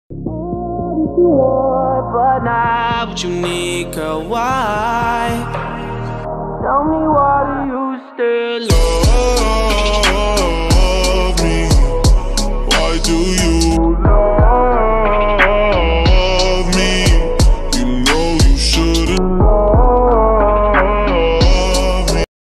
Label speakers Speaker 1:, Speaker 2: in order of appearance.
Speaker 1: What you want, but not what you need, girl, why? Tell me, why do you still love me? Why do you